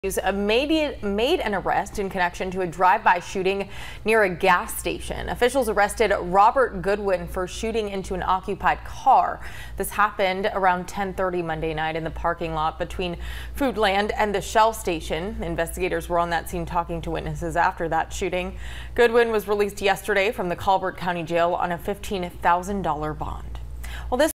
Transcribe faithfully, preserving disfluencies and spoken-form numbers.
Made, made an arrest in connection to a drive-by shooting near a gas station. Officials arrested Robert Goodwin for shooting into an occupied car. This happened around ten thirty Monday night in the parking lot between Foodland and the Shell station. Investigators were on that scene talking to witnesses after that shooting. Goodwin was released yesterday from the Colbert County Jail on a fifteen thousand dollar bond. Well, this